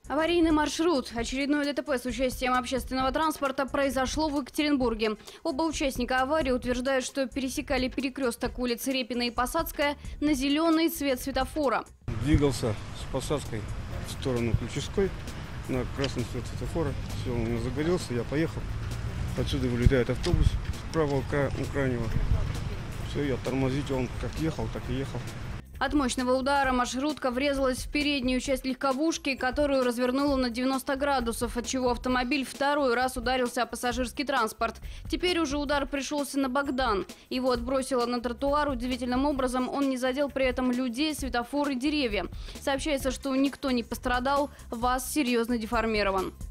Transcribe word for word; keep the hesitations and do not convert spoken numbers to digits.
Аварийный маршрут. Очередное ДТП с участием общественного транспорта произошло в Екатеринбурге. Оба участника аварии утверждают, что пересекали перекресток улицы Репина и Посадская на зеленый цвет светофора. Двигался с Посадской в сторону Ключевской на красный цвет светофора. Все, он у меня загорелся, я поехал. Отсюда вылетает автобус с правого края, у крайнего. Все, я тормозить, он как ехал, так и ехал. От мощного удара маршрутка врезалась в переднюю часть легковушки, которую развернула на девяносто градусов, отчего автомобиль второй раз ударился о пассажирский транспорт. Теперь уже удар пришелся на Богдан. Его отбросило на тротуар. Удивительным образом он не задел при этом людей, светофоры и деревья. Сообщается, что никто не пострадал, ВАЗ серьезно деформирован.